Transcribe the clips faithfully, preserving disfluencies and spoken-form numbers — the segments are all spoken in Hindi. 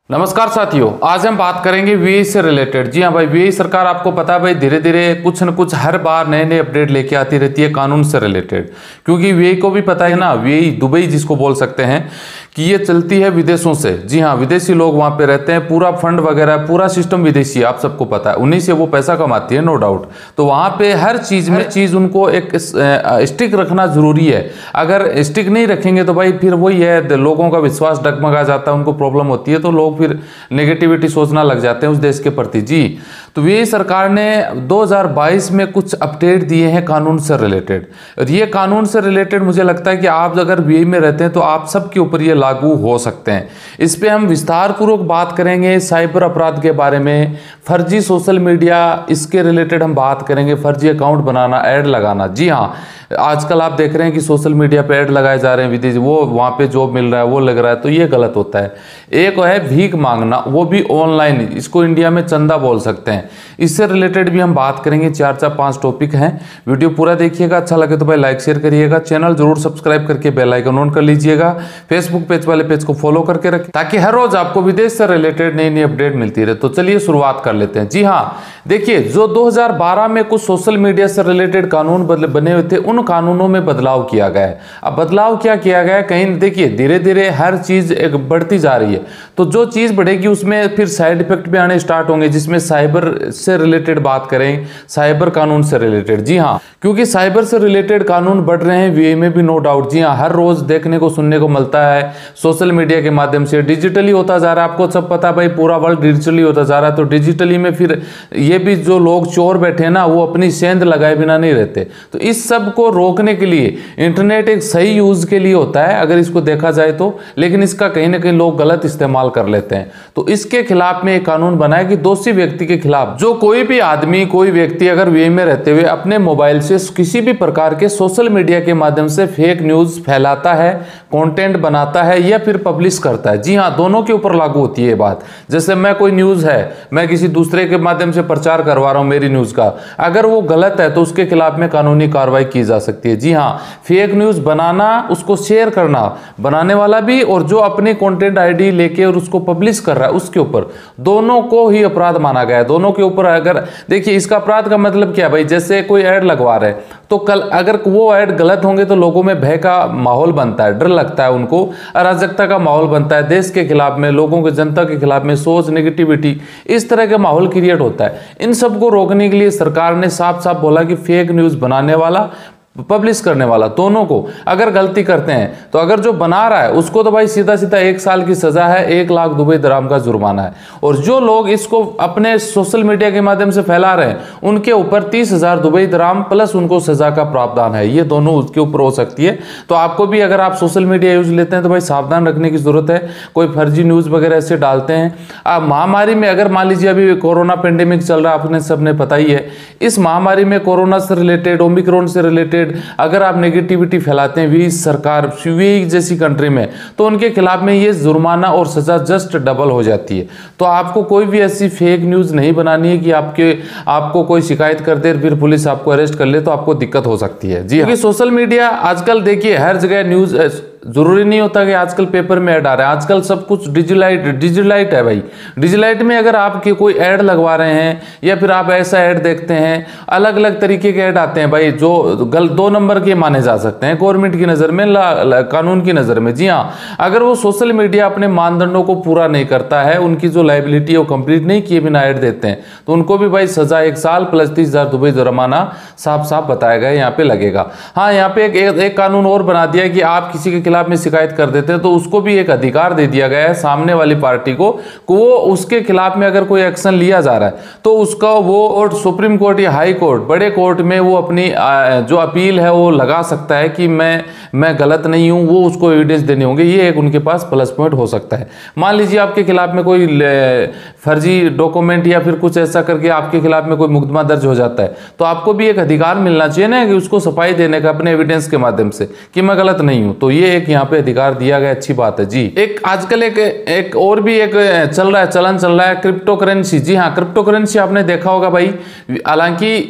नमस्कार साथियों, आज हम बात करेंगे वीआई से रिलेटेड। जी हाँ भाई, वीआई सरकार आपको पता है भाई धीरे धीरे कुछ न कुछ हर बार नए नए अपडेट लेके आती रहती है कानून से रिलेटेड, क्योंकि वीआई को भी पता है ना, वीआई दुबई जिसको बोल सकते हैं कि ये चलती है विदेशों से। जी हाँ, विदेशी लोग वहाँ पे रहते हैं, पूरा फंड वगैरह पूरा सिस्टम विदेशी है, आप सबको पता है, उन्हीं से वो पैसा कमाती है, नो डाउट। तो वहाँ पे हर चीज़ में चीज़ उनको एक स्टिक रखना जरूरी है। अगर स्टिक नहीं रखेंगे तो भाई फिर वही है, लोगों का विश्वास डगमगा जाता है, उनको प्रॉब्लम होती है, तो लोग फिर नेगेटिविटी सोचना लग जाते हैं उस देश के प्रति। जी तो वीआई सरकार ने दो हज़ार बाईस में कुछ अपडेट दिए हैं कानून से रिलेटेड, और ये कानून से रिलेटेड मुझे लगता है कि आप अगर वीआई में रहते हैं तो आप सबके ऊपर ये लागू हो सकते हैं। इस पे हम विस्तार पूर्वक बात करेंगे, साइबर अपराध के बारे में, फर्जी सोशल मीडिया, इसके रिलेटेड हम बात करेंगे, फर्जी अकाउंट बनाना, ऐड लगाना। जी हाँ, आजकल आप देख रहे हैं कि सोशल मीडिया पे ऐड लगाए जा रहे हैं विदेश, वो वहाँ पे जॉब मिल रहा है, वो लग रहा है, तो ये गलत होता है। एक है भीख मांगना, वो भी ऑनलाइन, इसको इंडिया में चंदा बोल सकते हैं। इससे रिलेटेड भी हम बात करेंगे, चार चार पांच टॉपिक हैं। वीडियो पूरा देखिएगा, अच्छा लगे तो भाई लाइक शेयर करिएगा, चैनल जरूर सब्सक्राइब करके बेल आइकन ऑन कर लीजिएगा, फेसबुक पेज वाले पेज को फॉलो करके रखें ताकि हर रोज आपको विदेश से रिलेटेड नई नई अपडेट मिलती रहे। तो चलिए शुरुआत कर लेते हैं। जी हाँ, देखिए, जो दो हज़ार बारह में कुछ सोशल मीडिया से रिलेटेड कानून बने हुए थे, उन कानूनों में बदलाव किया गया है। अब बदलाव क्या किया गया है, कहीं देखिए धीरे धीरे हर चीज एक बढ़ती जा रही है, तो जो चीज बढ़ेगी उसमें फिर साइड इफेक्ट भी आने स्टार्ट होंगे, जिसमें साइबर से रिलेटेड बात करें, साइबर कानून से रिलेटेड। जी हाँ, क्योंकि साइबर से रिलेटेड कानून बढ़ रहे हैं वीआई में भी, नो डाउट। जी हाँ, हर रोज देखने को सुनने को मिलता है, सोशल मीडिया के माध्यम से डिजिटली होता जा रहा है। आपको सब पता भाई, पूरा वर्ल्ड डिजिटली होता जा रहा है, तो डिजिटली में फिर ये भी जो लोग चोर बैठे हैं ना, वो अपनी सेंध लगाए बिना नहीं रहते। तो इस सब को रोकने के लिए इंटरनेट एक सही यूज के लिए होता है अगर इसको देखा जाए तो, लेकिन इसका कहीं ना कहीं लोग गलत इस्तेमाल कर लेते हैं। तो इसके खिलाफ में एक कानून बना है कि दोषी व्यक्ति के खिलाफ, जो कोई भी आदमी, कोई व्यक्ति अगर वीआई में रहते हुए अपने मोबाइल से किसी भी प्रकार के सोशल मीडिया के माध्यम से फेक न्यूज फैलाता है, कंटेंट बनाता है या फिर पब्लिश करता है। जी हाँ, दोनों के ऊपर लागू होती है ये बात। जैसे मैं कोई न्यूज है, मैं किसी दूसरे के माध्यम से प्रचार करवा रहा हूं मेरी न्यूज का, अगर वो गलत है तो उसके खिलाफ में कानूनी कार्रवाई की जा सकती है। जी हाँ, फेक न्यूज बनाना, उसको शेयर करना, बनाने वाला भी और जो अपने कंटेंट आईडी लेके और उसको पब्लिश कर रहा है उसके ऊपर, दोनों को ही अपराध माना गया है। दोनों के ऊपर अगर देखिए, इसका अपराध का मतलब क्या भाई, जैसे कोई ऐड लगवा रहे हैं तो कल अगर वो ऐड गलत होंगे तो लोगों में भय का माहौल बनता है, डर लगता है उनको, अराजकता का माहौल बनता है, देश के खिलाफ में, लोगों के, जनता के खिलाफ में सोच, नेगेटिविटी, इस तरह का माहौल क्रिएट होता है। इन सब को रोकने के लिए सरकार ने साफ साफ बोला कि फेक न्यूज बनाने वाला, पब्लिश करने वाला, दोनों को अगर गलती करते हैं तो अगर जो बना रहा है उसको तो भाई सीधा सीधा एक साल की सजा है, एक लाख दुबई दराम का जुर्माना है, और जो लोग इसको अपने सोशल मीडिया के माध्यम से फैला रहे हैं उनके ऊपर तीस हजार दुबई दराम प्लस उनको सजा का प्रावधान है। ये दोनों उसके ऊपर हो सकती है। तो आपको भी अगर आप सोशल मीडिया यूज लेते हैं तो भाई सावधान रखने की जरूरत है, कोई फर्जी न्यूज वगैरह ऐसे डालते हैं। महामारी में अगर मान लीजिए अभी कोरोना पेंडेमिक चल रहा है, आपने सबने पता ही है, इस महामारी में कोरोना से रिलेटेड, ओमिक्रॉन से रिलेटेड अगर आप नेगेटिविटी फैलाते हैं वीआई सरकार, वीआई जैसी कंट्री में, तो उनके खिलाफ में ये जुर्माना और सजा जस्ट डबल हो जाती है। तो आपको कोई भी ऐसी फेक न्यूज नहीं बनानी है कि आपके आपको कोई शिकायत कर दे फिर पुलिस आपको अरेस्ट कर ले, तो आपको दिक्कत हो सकती है। जी, क्योंकि सोशल मीडिया आजकल देखिए हर जगह न्यूज, जरूरी नहीं होता कि आजकल पेपर में ऐड आ रहा है, आजकल सब कुछ डिजिलाइट डिजिलाइट है भाई। डिजिलाइट में अगर आपके कोई ऐड लगवा रहे हैं या फिर आप ऐसा ऐड देखते हैं, अलग अलग तरीके के ऐड आते हैं भाई, जो गल दो नंबर के माने जा सकते हैं गवर्नमेंट की नज़र में, ला, ला, कानून की नज़र में। जी हाँ, अगर वो सोशल मीडिया अपने मानदंडों को पूरा नहीं करता है, उनकी जो लाइबिलिटी है वो कंप्लीट नहीं किए बिना ऐड देते हैं, तो उनको भी भाई सजा एक साल प्लस तीस हजार दुबई जुर्माना साफ साफ बताया गया यहाँ पे लगेगा। हाँ, यहाँ पे एक, एक, एक कानून और बना दिया कि आप किसी के खिलाफ में शिकायत कर देते हैं तो उसको भी एक अधिकार दे दिया गया है सामने वाली पार्टी को, को वो उसके खिलाफ में अगर कोई एक्शन लिया जा रहा है तो उसका वो और सुप्रीम कोर्ट या हाई कोर्ट, बड़े कोर्ट में वो अपनी जो अपील है वो लगा सकता है कि मैं मैं गलत नहीं हूं, वो उसको एविडेंस देने होंगे। ये एक उनके पास प्लस पॉइंट हो सकता है। मान लीजिए आपके खिलाफ में कोई फर्जी डॉक्यूमेंट या फिर कुछ ऐसा करके आपके खिलाफ में कोई मुकदमा दर्ज हो जाता है, तो आपको भी एक अधिकार मिलना चाहिए ना कि उसको सफाई देने का अपने एविडेंस के माध्यम से कि मैं गलत नहीं हूं। तो ये एक यहाँ पे अधिकार दिया गया, अच्छी बात है। जी, एक आजकल एक एक और भी एक चल रहा है, चलन चल रहा है, क्रिप्टो करेंसी। जी हाँ, क्रिप्टो करेंसी आपने देखा होगा भाई, हालांकि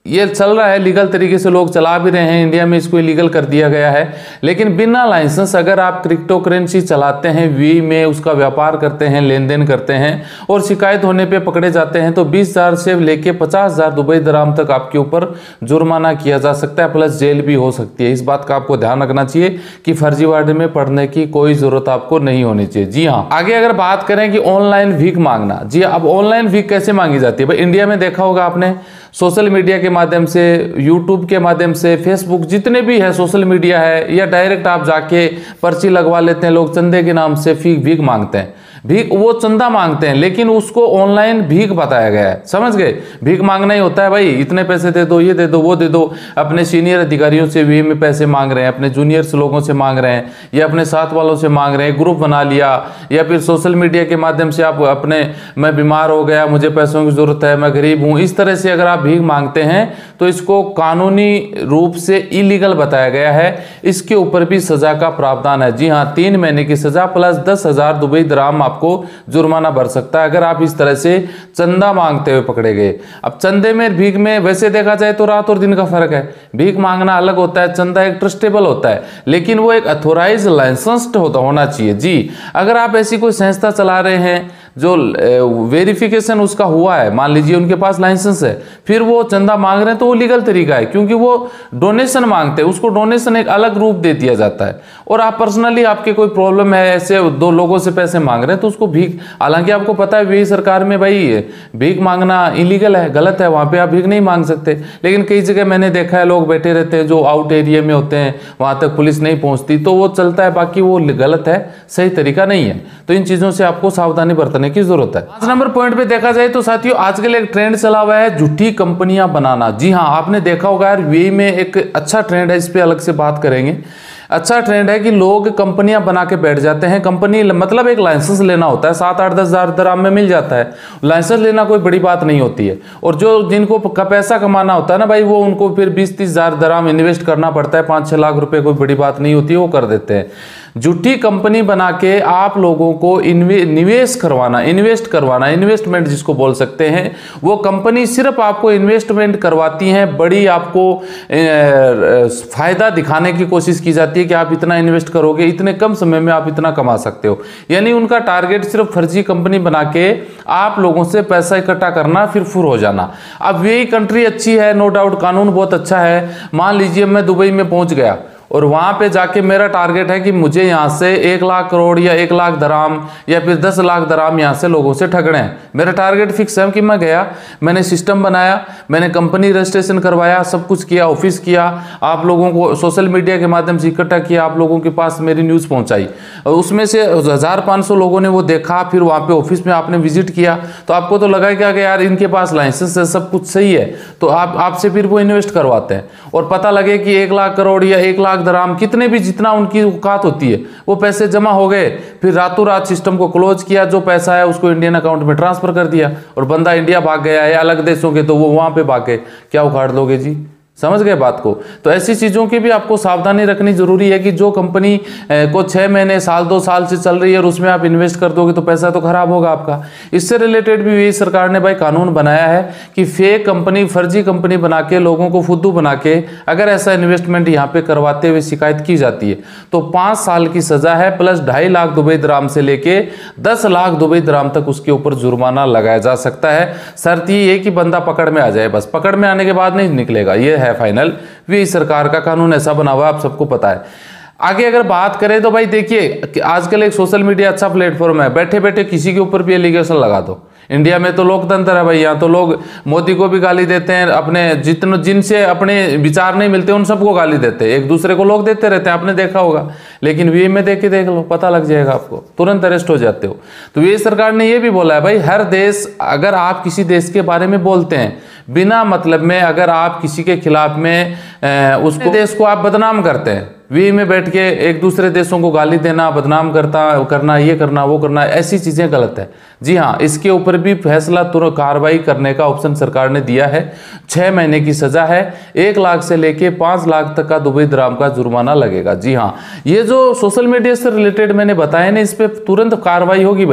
ये चल रहा है, लीगल तरीके से लोग चला भी रहे हैं, इंडिया में इसको इलीगल कर दिया गया है। लेकिन बिना लाइसेंस अगर आप क्रिप्टो करेंसी चलाते हैं, वी में उसका व्यापार करते हैं, लेन देन करते हैं और शिकायत होने पे पकड़े जाते हैं तो बीस हजार से लेके पचास हजार दुबई दराम तक आपके ऊपर जुर्माना किया जा सकता है, प्लस जेल भी हो सकती है। इस बात का आपको ध्यान रखना चाहिए कि फर्जीवाड़े में पड़ने की कोई जरूरत आपको नहीं होनी चाहिए। जी हाँ, आगे अगर बात करें कि ऑनलाइन भीख मांगना, जी अब ऑनलाइन भीख कैसे मांगी जाती है भाई? इंडिया में देखा होगा आपने, सोशल मीडिया के माध्यम से, यूट्यूब के माध्यम से, फेसबुक, जितने भी है सोशल मीडिया है, या डायरेक्ट आप जाके पर्ची लगवा लेते हैं, लोग चंदे के नाम से फी भीख मांगते हैं। भीख वो चंदा मांगते हैं लेकिन उसको ऑनलाइन भीख बताया गया है, समझ गए? भीख मांगना ही होता है भाई, इतने पैसे दे दो, ये दे दो, वो दे दो। अपने सीनियर अधिकारियों से वी में पैसे मांग रहे हैं, अपने जूनियर्स लोगों से मांग रहे हैं, या अपने साथ वालों से मांग रहे हैं, ग्रुप बना लिया, या फिर सोशल मीडिया के माध्यम से आप अपने, मैं बीमार हो गया, मुझे पैसों की जरूरत है, मैं गरीब हूँ, इस तरह से अगर आप भीख मांगते हैं तो इसको कानूनी रूप से इलीगल बताया गया है। इसके ऊपर भी सजा का प्रावधान है। जी हाँ, तीन महीने की सजा प्लस दस हजार दुबई दराम आपको जुर्माना भर सकता है अगर आप इस तरह से चंदा मांगते हुए पकड़े गए। अब चंदे में, भीख में वैसे देखा जाए तो रात और दिन का फर्क है। भीख मांगना अलग होता है, चंदा एक ट्रस्टेबल होता है, लेकिन वो एक अथोराइज लाइसेंस्ड होता होना चाहिए। जी, अगर आप ऐसी कोई संस्था चला रहे हैं जो वेरिफिकेशन उसका हुआ है, मान लीजिए उनके पास लाइसेंस है, फिर वो चंदा मांग रहे हैं तो वो लीगल तरीका है, क्योंकि वो डोनेशन मांगते हैं, उसको डोनेशन एक अलग रूप दे दिया जाता है। और आप पर्सनली, आपके कोई प्रॉब्लम है, ऐसे दो लोगों से पैसे मांग रहे हैं तो उसको भीख, हालांकि आपको पता है वी सरकार में भाई भीख मांगना इलीगल है, गलत है, वहां पे आप भीख नहीं मांग सकते। लेकिन कई जगह मैंने देखा है लोग बैठे रहते हैं जो आउट एरिया में होते हैं, वहां तक पुलिस नहीं पहुंचती तो वो चलता है, बाकी वो गलत है, सही तरीका नहीं है। तो इन चीजों से आपको सावधानी बरतने की जरूरत है। पांच नंबर पॉइंट पे देखा जाए तो साथियों, आजकल एक ट्रेंड चला हुआ है झूठी कंपनियां बनाना। जी हाँ, आपने देखा होगा यार, वे में एक अच्छा ट्रेंड है, इस पे अलग से बात करेंगे। अच्छा ट्रेंड है कि लोग कंपनियां बना के बैठ जाते हैं। कंपनी मतलब एक लाइसेंस लेना होता है, सात आठ दस हजार दराम में मिल जाता है। लाइसेंस लेना कोई बड़ी बात नहीं होती है, और जो जिनको पैसा कमाना होता है ना भाई, वो उनको फिर बीस तीस हजार दराम इन्वेस्ट करना पड़ता है, पाँच छः लाख रुपए कोई बड़ी बात नहीं होती है, वो कर देते हैं। झूठी कंपनी बना के आप लोगों को निवेश करवाना, इन्वेस्ट करवाना, इन्वेस्टमेंट जिसको बोल सकते हैं, वो कंपनी सिर्फ आपको इन्वेस्टमेंट करवाती है, बड़ी आपको फायदा दिखाने की कोशिश की जाती है कि आप इतना इन्वेस्ट करोगे, इतने कम समय में आप इतना कमा सकते हो। यानी उनका टारगेट सिर्फ फर्जी कंपनी बना के आप लोगों से पैसा इकट्ठा करना, फिर फुर हो जाना। अब यही कंट्री अच्छी है, नो डाउट, कानून बहुत अच्छा है। मान लीजिए मैं दुबई में पहुंच गया और वहां पे जाके मेरा टारगेट है कि मुझे यहां से एक लाख करोड़ या एक लाख दराम या फिर दस लाख दराम यहां से लोगों से ठगने हैं। मेरा टारगेट फिक्स है कि मैं गया, मैंने सिस्टम बनाया, मैंने कंपनी रजिस्ट्रेशन करवाया, सब कुछ किया, ऑफिस किया, आप लोगों को सोशल मीडिया के माध्यम से इकट्ठा किया, आप लोगों के पास मेरी न्यूज़ पहुंचाई, और उसमें से हजार पाँच सौ लोगों ने वो देखा, फिर वहाँ पे ऑफिस में आपने विजिट किया, तो आपको तो लगा क्या कि यार इनके पास लाइसेंस है, सब कुछ सही है, तो आप आपसे फिर वो इन्वेस्ट करवाते हैं। और पता लगे कि एक लाख करोड़ या एक लाख दराम, कितने भी जितना उनकी औकात होती है, वो पैसे जमा हो गए, फिर रातों रात सिस्टम को क्लोज किया, जो पैसा है उसको इंडियन अकाउंट में ट्रांसफर कर दिया, और बंदा इंडिया भाग गया या अलग देशों के, तो वो वहां पे भाग गए। क्या उखाड़ लोगे जी? समझ गए बात को? तो ऐसी चीज़ों की भी आपको सावधानी रखनी जरूरी है कि जो कंपनी को छः महीने साल दो साल से चल रही है और उसमें आप इन्वेस्ट कर दोगे तो पैसा तो खराब होगा आपका। इससे रिलेटेड भी यही सरकार ने भाई कानून बनाया है कि फेक कंपनी, फर्जी कंपनी बना के, लोगों को फुद्दू बना के अगर ऐसा इन्वेस्टमेंट यहाँ पे करवाते हुए शिकायत की जाती है तो पाँच साल की सजा है, प्लस ढाई लाख दुबई दराम से लेके दस लाख दुबई दराम तक उसके ऊपर जुर्माना लगाया जा सकता है। शर्त ये कि बंदा पकड़ में आ जाए, बस पकड़ में आने के बाद नहीं निकलेगा, ये है फाइनल। वी सरकार का कानून ऐसा बना हुआ है, आप सबको पता है। आगे अगर बात करें तो भाई देखिए, आजकल एक सोशल मीडिया अच्छा प्लेटफॉर्म है, बैठे बैठे किसी के ऊपर भी एलिगेशन लगा दो। इंडिया में तो लोकतंत्र है भाई, यहाँ तो लोग मोदी को भी गाली देते हैं, अपने जितने जिनसे अपने विचार नहीं मिलते उन सबको गाली देते हैं, एक दूसरे को लोग देते रहते हैं, आपने देखा होगा। लेकिन वी में देख के देख लो, पता लग जाएगा आपको, तुरंत अरेस्ट हो जाते हो। तो वी सरकार ने ये भी बोला है भाई, हर देश, अगर आप किसी देश के बारे में बोलते हैं बिना मतलब में, अगर आप किसी के खिलाफ में उसको देश को आप बदनाम करते हैं, वी में बैठ के एक दूसरे देशों को गाली देना, बदनाम करता करना, ये करना, वो करना, ऐसी चीज़ें गलत है। जी हाँ, इसके ऊपर भी फैसला तुरंत कार्रवाई करने का ऑप्शन सरकार ने दिया है। छः महीने की सज़ा है, एक लाख से लेके पाँच लाख तक का दुबई दराम का जुर्माना लगेगा। जी हाँ, ये जो सोशल मीडिया से रिलेटेड मैंने बताया ना, इस पर तुरंत कार्रवाई होगी भाई।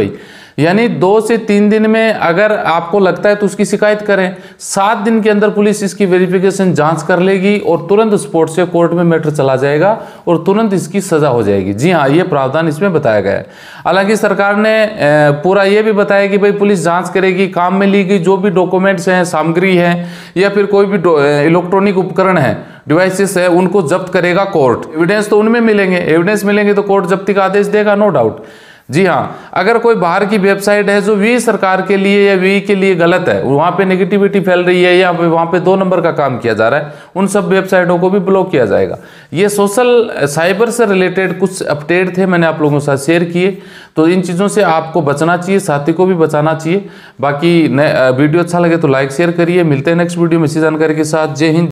यानी दो से तीन दिन में अगर आपको लगता है तो उसकी शिकायत करें, सात दिन के अंदर पुलिस इसकी वेरिफिकेशन जांच कर लेगी और तुरंत स्पॉट से कोर्ट में मैटर चला जाएगा और तुरंत इसकी सजा हो जाएगी। जी हाँ, ये प्रावधान इसमें बताया गया है। हालांकि सरकार ने पूरा ये भी बताया कि भाई पुलिस जांच करेगी, काम में ली गई जो भी डॉक्यूमेंट्स हैं, सामग्री है या फिर कोई भी इलेक्ट्रॉनिक उपकरण है, डिवाइसेस है, उनको जब्त करेगा कोर्ट। एविडेंस तो उनमें मिलेंगे, एविडेंस मिलेंगे तो कोर्ट जब्ती का आदेश देगा, नो डाउट। जी हाँ, अगर कोई बाहर की वेबसाइट है जो वी सरकार के लिए या वी के लिए गलत है, वहां पे नेगेटिविटी फैल रही है या वहां पे दो नंबर का काम किया जा रहा है, उन सब वेबसाइटों को भी ब्लॉक किया जाएगा। ये सोशल साइबर से रिलेटेड कुछ अपडेट थे, मैंने आप लोगों के साथ शेयर किए। तो इन चीज़ों से आपको बचना चाहिए, साथी को भी बचाना चाहिए। बाकी वीडियो अच्छा लगे तो लाइक शेयर करिए। मिलते हैं नेक्स्ट वीडियो में इसी जानकारी के साथ। जय हिंद।